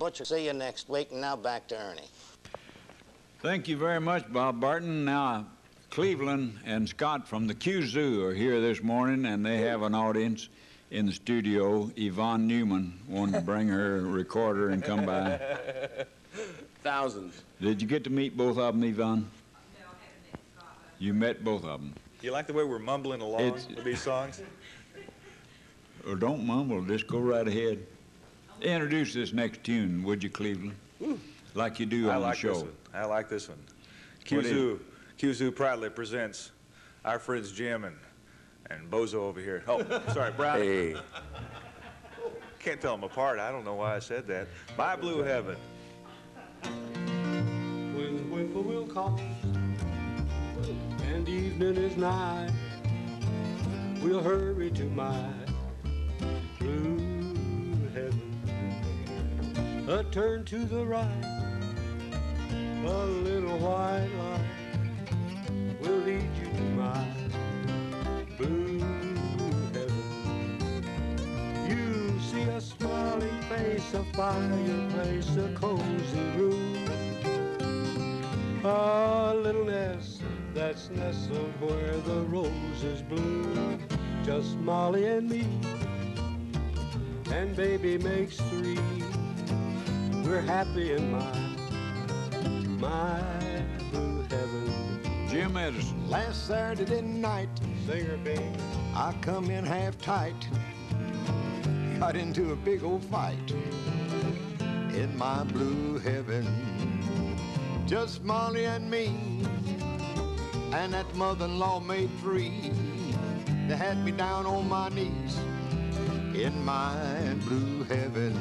Butcher, see you next week, and now back to Ernie. Thank you very much, Bob Barton. Now, Cleveland and Scott from the Q-Zoo are here this morning, and they have an audience in the studio. Yvonne Newman wanted to bring her recorder and come by. Thousands. Did you get to meet both of them, Yvonne? No, I haven't met Scott. You met both of them. You like the way we're mumbling along with these songs? Or don't mumble, just go right ahead. Introduce this next tune, would you, Cleveland? Ooh. Like you do on the show. This one. I like this one. Q-Zoo proudly presents our friends Jim and Bozo over here. Oh, sorry, Brown. Hey. Can't tell them apart. I don't know why I said that. My Blue Heaven. When the whippoorwill calls and evening is nigh, we'll hurry to my blue heaven. A turn to the right, a little white light will lead you to my blue heaven. You see a smiling face, a fireplace, a cozy room, a little nest that's nestled where the roses bloom. Just Molly and me, and baby makes three. We're happy in my blue heaven. Jim Edison. Last Saturday night, Singer Bing, I come in half tight, got into a big old fight in my blue heaven. Just Molly and me, and that mother-in-law made three. They had me down on my knees in my blue heaven.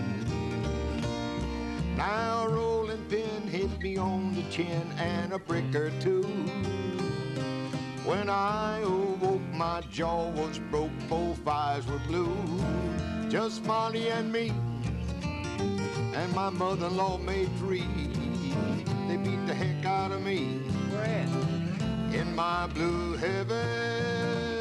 Now a rolling pin hit me on the chin and a brick or two. When I awoke, my jaw was broke, both eyes were blue. Just Molly and me, and my mother-in-law made three. They beat the heck out of me. Where at? In my blue heaven.